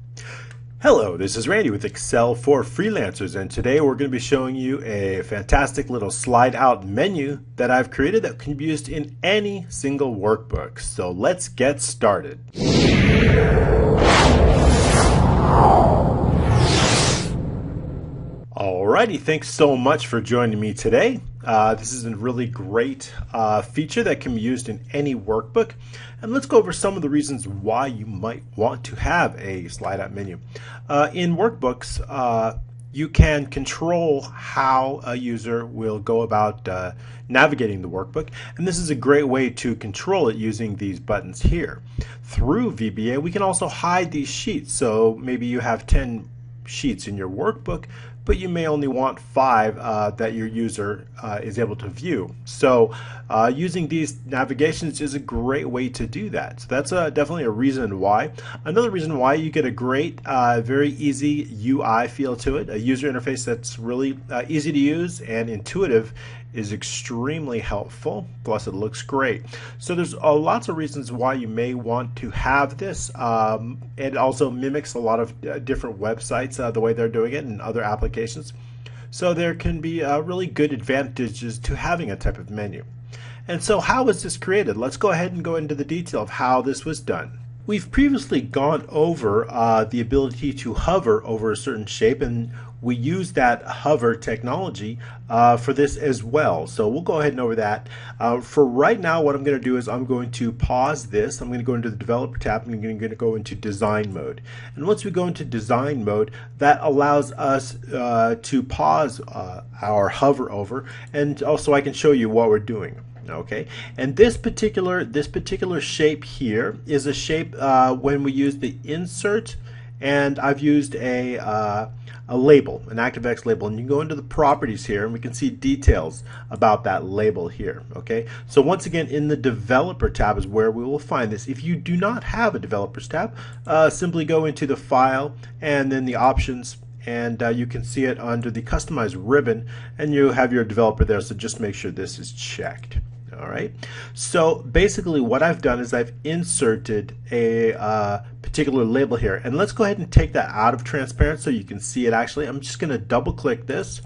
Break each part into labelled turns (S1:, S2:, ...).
S1: Hello, this is Randy with Excel for Freelancers, and today we're going to be showing you a fantastic little slide out menu that I've created that can be used in any single workbook. So let's get started. Alrighty, thanks so much for joining me today. This is a really great feature that can be used in any workbook. And let's go over some of the reasons why you might want to have a slide out menu. In workbooks, you can control how a user will go about navigating the workbook, and this is a great way to control it using these buttons here. Through VBA, we can also hide these sheets. So maybe you have 10 sheets in your workbook, but you may only want 5 that your user is able to view. So using these navigations is a great way to do that. So that's definitely a reason why. Another reason why, you get a great, very easy UI feel to it. A user interface that's really easy to use and intuitive is extremely helpful. Plus it looks great. So there's lots of reasons why you may want to have this. It also mimics a lot of different websites, the way they're doing it, and other applications. So there can be really good advantages to having a type of menu. And so how was this created? Let's go ahead and go into the detail of how this was done. We've previously gone over the ability to hover over a certain shape, and we use that hover technology for this as well. So we'll go ahead and over that. For right now, what I'm going to do is I'm going to pause this. I'm going to go into the developer tab and I'm going to go into design mode. And once we go into design mode, that allows us to pause our hover over, and also I can show you what we're doing. Okay, and this particular shape here is a shape when we use the insert, and I've used a label, an ActiveX label, and you can go into the properties here and we can see details about that label here. Okay, so once again, in the developer tab is where we will find this. If you do not have a developers tab, simply go into the file and then the options, and you can see it under the customize ribbon, and you have your developer there, so just make sure this is checked. Alright, so basically what I've done is I've inserted a particular label here, and let's go ahead and take that out of transparent so you can see it actually. I'm just going to double click this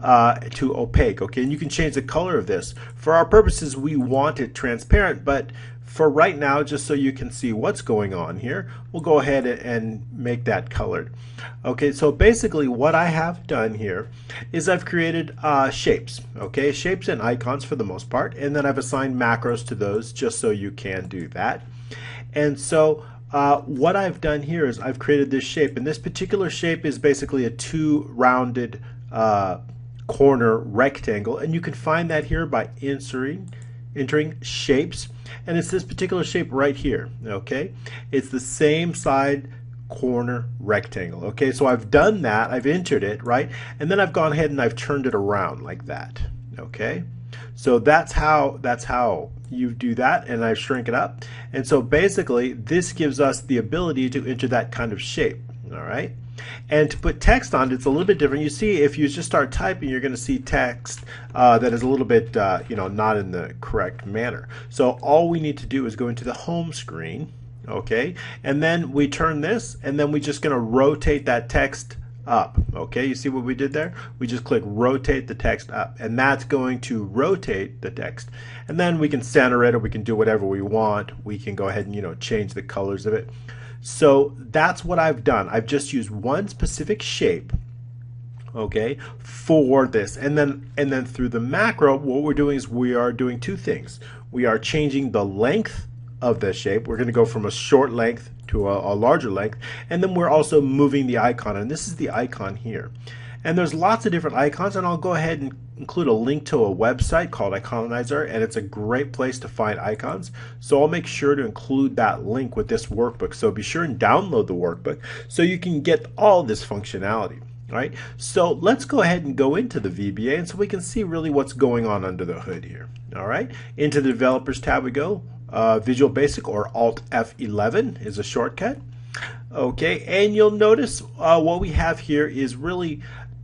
S1: to opaque, okay, and you can change the color of this. For our purposes, we want it transparent, but for right now, just so you can see what's going on here, we'll go ahead and make that colored. Okay, so basically what I have done here is I've created shapes, okay, shapes and icons for the most part, and then I've assigned macros to those just so you can do that. And so what I've done here is I've created this shape, and this particular shape is basically a 2-rounded corner rectangle, and you can find that here by entering shapes, and it's this particular shape right here. Okay, it's the same side corner rectangle. Okay, so I've done that, I've entered it, right, and then I've gone ahead and I've turned it around like that. Okay, so that's how you do that, and I shrink it up, and so basically this gives us the ability to enter that kind of shape. All right, and to put text on it, it's a little bit different. You see, if you just start typing, you're going to see text that is a little bit not in the correct manner. So all we need to do is go into the home screen, okay, and then we turn this, and then we're just going to rotate that text up. Okay, you see what we did there? We just click rotate the text up, and that's going to rotate the text, and then we can center it, or we can do whatever we want. We can go ahead and change the colors of it. So that's what I've done. I've just used one specific shape, okay, for this, and then through the macro, what we're doing is we are doing 2 things. We are changing the length of the shape. We're going to go from a short length to a larger length, and then we're also moving the icon, and this is the icon here. And there's lots of different icons, and I'll go ahead and include a link to a website called Iconizer, and it's a great place to find icons. So I'll make sure to include that link with this workbook. So be sure and download the workbook so you can get all this functionality. All right, so let's go ahead and go into the VBA, and so we can see really what's going on under the hood here. All right, into the Developers tab we go. Visual Basic, or Alt F11 is a shortcut. Okay, and you'll notice what we have here is really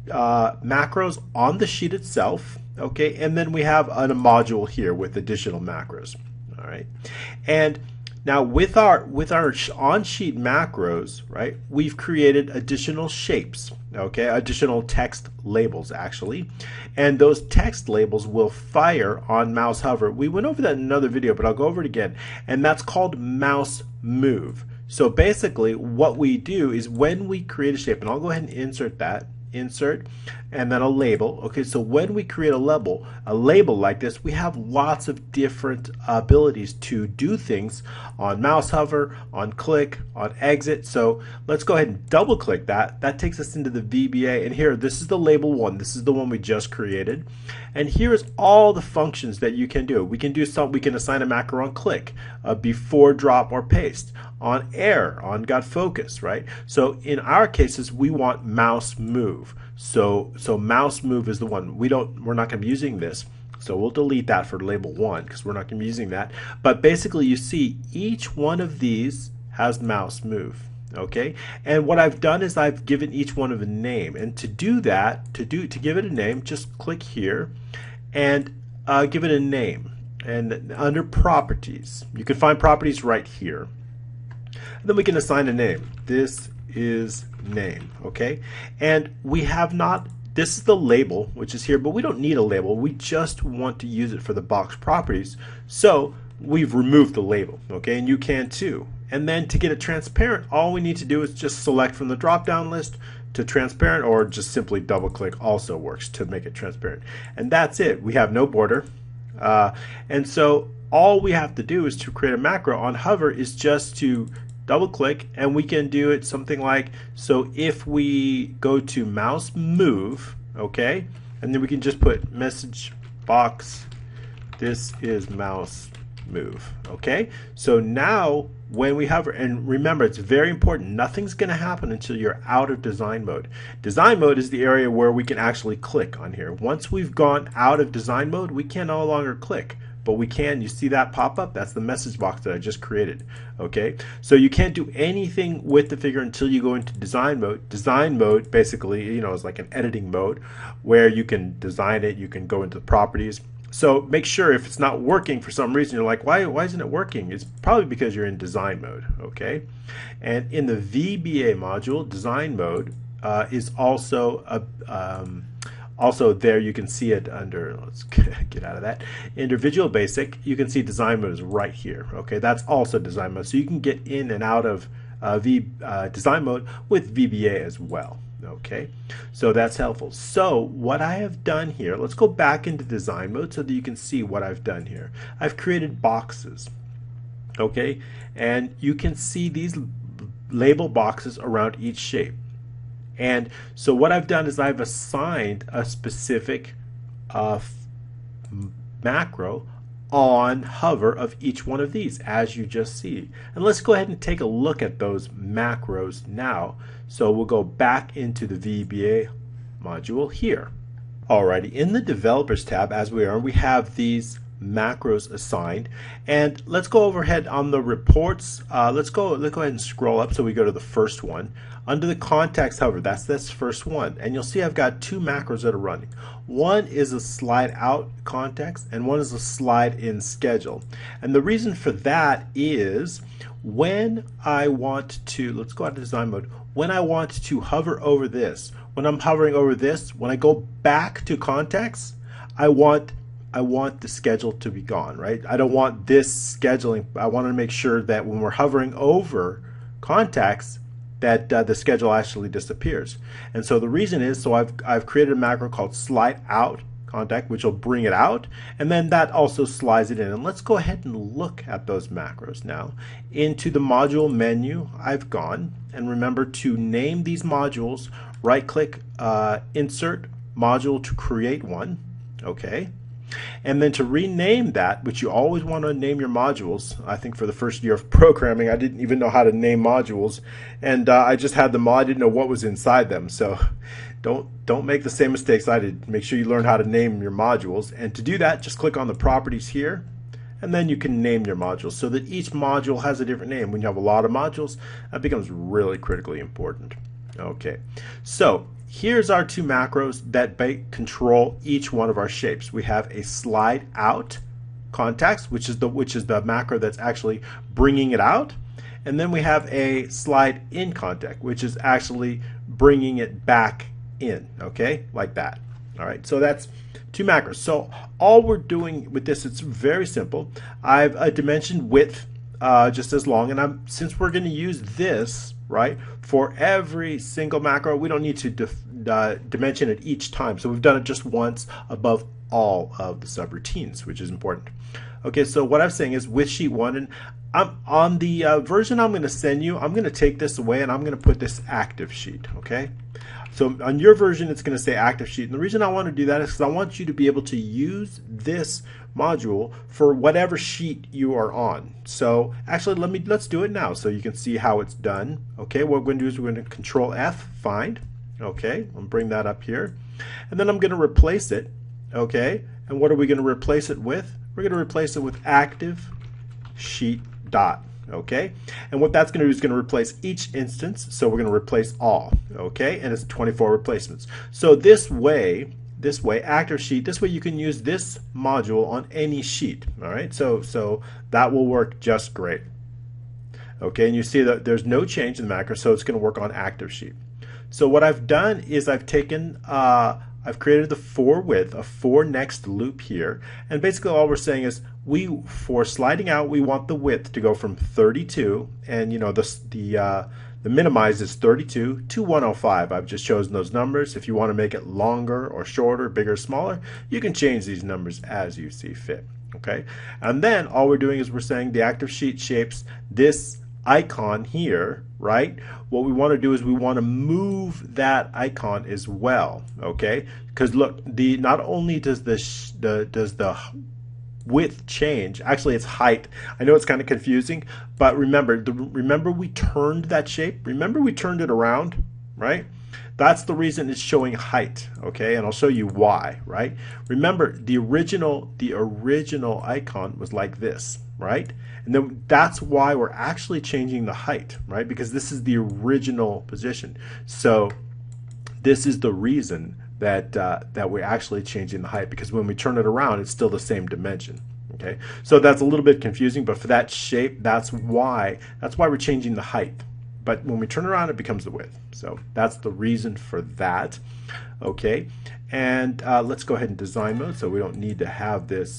S1: macros on the sheet itself. Okay, and then we have a module here with additional macros. All right, and Now with our on-sheet macros, right, we've created additional shapes, okay, additional text labels actually, and those text labels will fire on mouse hover. We went over that in another video, but I'll go over it again, and that's called mouse move. So basically what we do is when we create a shape, and I'll go ahead and insert that, insert, and then a label. Okay, so when we create a label like this, we have lots of different abilities to do things on mouse hover, on click, on exit. So let's go ahead and double click that. That takes us into the VBA, and here, this is the label one. This is the one we just created, and here is all the functions that you can do. We can assign a macro on click, before drop or paste, on air, on got focus, right? So in our cases, we want mouse move. So mouse move is the one. We're not going to be using this. So we'll delete that for label one because we're not going to be using that. But basically you see each one of these has mouse move. Okay, and what I've done is I've given each one of a name, and to do that, to give it a name, just click here and give it a name. And under properties, you can find properties right here. And then we can assign a name. This is name, okay? And we have not, this is the label, which is here, but we don't need a label. We just want to use it for the box properties. So we've removed the label, okay? And you can too. And then to get it transparent, all we need to do is just select from the drop-down list to transparent, or just simply double click also works to make it transparent. And that's it. We have no border. And so all we have to do is to create a macro on hover is just to double click, and we can do it something like, so if we go to mouse move, okay, and then we can just put message box, this is mouse move, okay? So now when we hover, and remember it's very important, nothing's going to happen until you're out of design mode. Design mode is the area where we can actually click on here. Once we've gone out of design mode, we can no longer click. But we can, you see that pop up? That's the message box that I just created. Okay, so you can't do anything with the figure until you go into design mode. Design mode basically, you know, is like an editing mode where you can design it, you can go into the properties. So make sure if it's not working for some reason, you're like, why isn't it working? It's probably because you're in design mode, okay? And in the VBA module, design mode is also also there. You can see it under, let's get out of that, under Visual Basic, you can see design mode is right here, okay? That's also design mode, so you can get in and out of design mode with VBA as well. Okay, so that's helpful. So what I have done here, let's go back into design mode so that you can see what I've done here. I've created boxes, okay, and you can see these label boxes around each shape. And so what I've done is I've assigned a specific macro on hover of each one of these, as you just see. And let's go ahead and take a look at those macros now. So we'll go back into the VBA module here. Alrighty, in the Developers tab, as we have these macros assigned, and let's go overhead on the reports. Let's go ahead and scroll up so we go to the first one. Under the context hover, that's this first one, and you'll see I've got two macros that are running. One is a slide out context and one is a slide in schedule. And the reason for that is when I want to, let's go out to design mode, when I want to hover over this, when I'm hovering over this, when I go back to context, I want the schedule to be gone, right? I don't want this scheduling. I want to make sure that when we're hovering over context, that the schedule actually disappears. And so the reason is, so I've created a macro called slide out contact, which will bring it out, and then that also slides it in. And let's go ahead and look at those macros now. Into the module menu, I've gone, and remember to name these modules, right click, insert module to create one, okay? And then to rename that, which you always want to name your modules. I think for the first year of programming, I didn't even know how to name modules, and I just had them all. I didn't know what was inside them. So don't make the same mistakes I did. Make sure you learn how to name your modules. And to do that, just click on the properties here, and then you can name your modules so that each module has a different name. When you have a lot of modules, that becomes really critically important. Okay, so here's our two macros that control each one of our shapes. We have a slide out contacts, which is the macro that's actually bringing it out. And then we have a slide in contact, which is actually bringing it back in, okay, like that. All right, so that's two macros. So all we're doing with this, it's very simple. I've dimensioned width just as long, and since we're going to use this, right, for every single macro, we don't need to dimension it each time. So we've done it just once above all of the subroutines, which is important. Okay, so what I'm saying is with sheet 1, and I'm on the version I'm going to send you, I'm going to take this away and I'm going to put this active sheet, okay? So on your version, it's going to say active sheet. And the reason I want to do that is because I want you to be able to use this module for whatever sheet you are on. So actually, let's do it now so you can see how it's done. Okay, what we're going to do is we're going to Control F, find. Okay, I'll bring that up here. And then I'm going to replace it. Okay, and what are we going to replace it with? We're going to replace it with active sheet dot. Okay, and what that's going to do is going to replace each instance. So we're going to replace all. Okay, and it's 24 replacements. So this way active sheet, this way you can use this module on any sheet. All right, so that will work just great. Okay, and you see that there's no change in the macro, so it's going to work on active sheet. So what I've done is I've taken I've created the for width, a for next loop here, and basically all we're saying is for sliding out, we want the width to go from 32, and you know the minimize is 32 to 105. I've just chosen those numbers. If you want to make it longer or shorter, bigger or smaller, you can change these numbers as you see fit. Okay, and then all we're doing is we're saying the active sheet shapes this icon here, right? What we want to do is we want to move that icon as well, okay? Because look, not only does the width change, actually it's height. I know it's kind of confusing, but remember we turned that shape. Remember we turned it around, right? That's the reason it's showing height, okay? And I'll show you why, right? Remember the original icon was like this, right? And then that's why we're actually changing the height, right? Because this is the original position. So this is the reason that that we're actually changing the height, because when we turn it around, it's still the same dimension. Okay, so that's a little bit confusing, but for that shape, that's why we're changing the height. But when we turn around, it becomes the width. So that's the reason for that. Okay, and let's go ahead and design mode, so we don't need to have this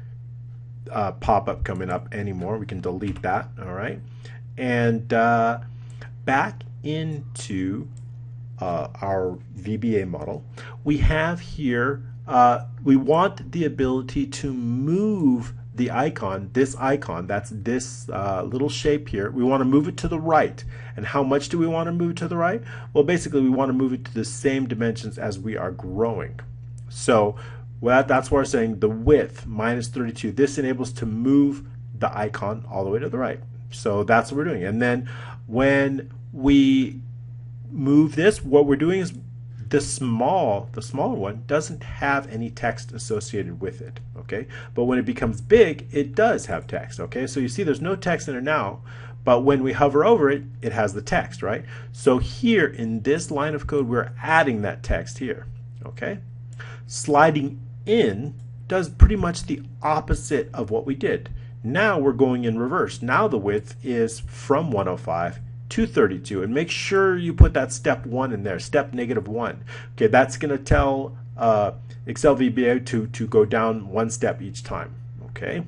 S1: pop-up coming up anymore. We can delete that. All right, and back into our VBA model, we have here we want the ability to move the icon, this icon, that's this little shape here, we want to move it to the right. And how much do we want to move it to the right? Well, basically we want to move it to the same dimensions as we are growing. So that's why we're saying the width minus 32. This enables to move the icon all the way to the right. So that's what we're doing. And then when we move this, what we're doing is the smaller one doesn't have any text associated with it, okay? But when it becomes big, it does have text, okay? So you see there's no text in it now, but when we hover over it, it has the text, right? So here in this line of code, we're adding that text here, okay? Sliding in does pretty much the opposite of what we did. Now we're going in reverse. Now the width is from 105 to 32, and make sure you put that step 1 in there, step -1. Okay, that's going to tell Excel VBA to go down 1 step each time. Okay,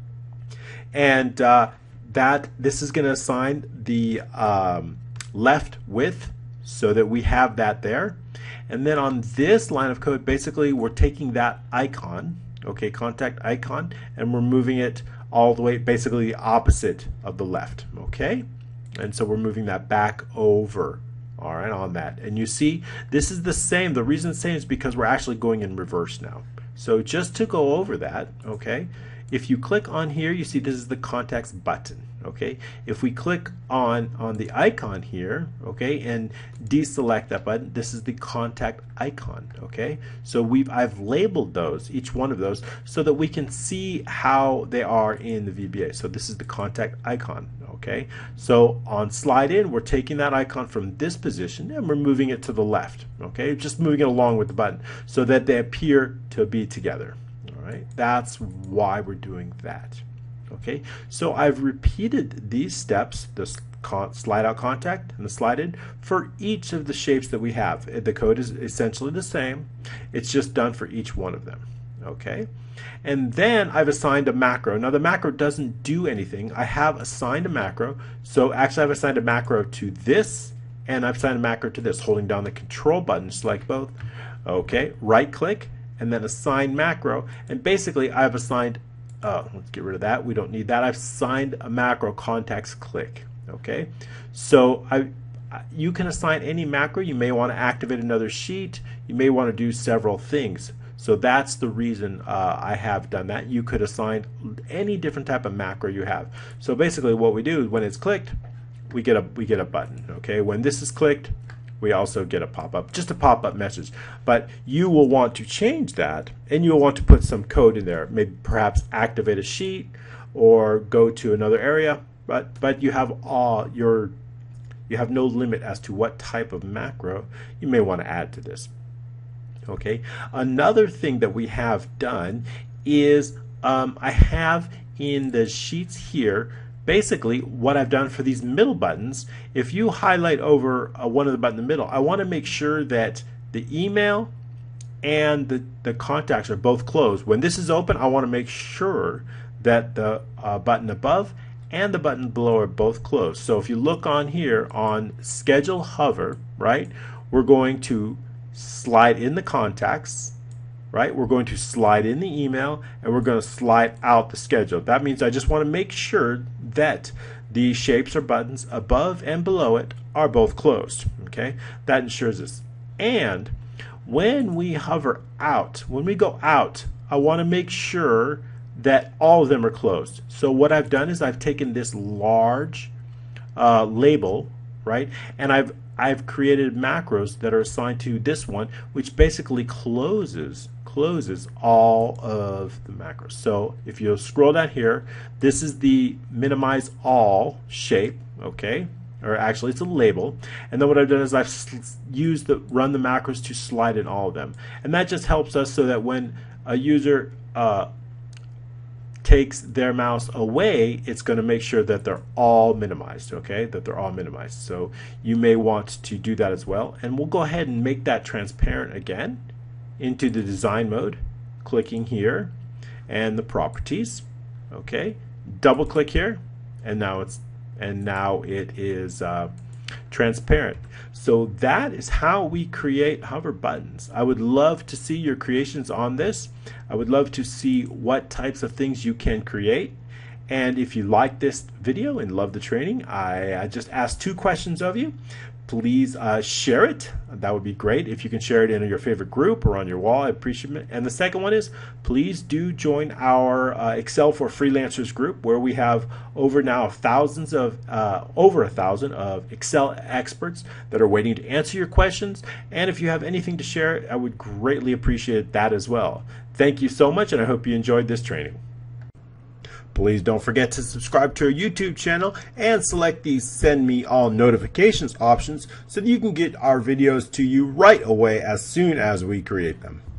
S1: and this is going to assign the left width so that we have that there. And then on this line of code, basically we're taking that icon, okay, contact icon, and we're moving it all the way, basically the opposite of the left. Okay. And so we're moving that back over, all right, on that. And you see, this is the same. The reason it's the same is because we're actually going in reverse now. So just to go over that, okay, if you click on here, you see this is the contacts button, okay? If we click on the icon here, okay, and deselect that button, this is the contact icon, okay? So I've labeled those, each one of those, so that we can see how they are in the VBA. So this is the contact icon, okay? So on slide in, we're taking that icon from this position and we're moving it to the left, okay? Just moving it along with the button so that they appear to be together. All right? That's why we're doing that. Okay, so I've repeated these steps, the slide out contact and the slide in, for each of the shapes that we have. The code is essentially the same. It's just done for each one of them. Okay, and then I've assigned a macro. Now the macro doesn't do anything. I have assigned a macro. So actually I've assigned a macro to this, and I've assigned a macro to this, holding down the control button, select both. Okay, right click and then assign macro, and basically I've assigned let's get rid of that. We don't need that. I've assigned a macro contacts click. Okay, so you can assign any macro. You may want to activate another sheet. You may want to do several things. So that's the reason I have done that. You could assign any different type of macro you have. So basically what we do is when it's clicked, we get a button. Okay, when this is clicked, we also get a pop-up, just a pop-up message. But you will want to change that, and you'll want to put some code in there. Maybe perhaps activate a sheet or go to another area. But you have you have no limit as to what type of macro you may want to add to this. Okay. Another thing that we have done is I have in the sheets here. Basically, what I've done for these middle buttons, if you highlight over one of the buttons in the middle, I want to make sure that the email and the contacts are both closed. When this is open, I want to make sure that the button above and the button below are both closed. So if you look on here on schedule hover, right, we're going to slide in the contacts, right? We're going to slide in the email, and we're going to slide out the schedule. That means I just want to make sure that the shapes or buttons above and below it are both closed. Okay, that ensures this. And when we hover out, when we go out, I want to make sure that all of them are closed. So what I've done is I've taken this large label, right, and I've created macros that are assigned to this one, which basically closes all of the macros. So if you scroll down here, this is the minimize all shape, okay, or actually it's a label. And then what I've done is I've used run the macros to slide in all of them, and that just helps us so that when a user takes their mouse away, it's going to make sure that they're all minimized. Okay, that they're all minimized. So you may want to do that as well, and we'll go ahead and make that transparent again into the design mode, clicking here and the properties. Okay, double click here, and now it is transparent. So that is how we create hover buttons. I would love to see your creations on this. I would love to see what types of things you can create. And if you like this video and love the training, I just asked 2 questions of you. Please share it. That would be great. If you can share it in your favorite group or on your wall, I appreciate it. And the second one is, please do join our Excel for Freelancers group, where we have over 1,000 of Excel experts that are waiting to answer your questions. And if you have anything to share, I would greatly appreciate that as well. Thank you so much, and I hope you enjoyed this training. Please don't forget to subscribe to our YouTube channel and select the Send Me All Notifications options so that you can get our videos to you right away as soon as we create them.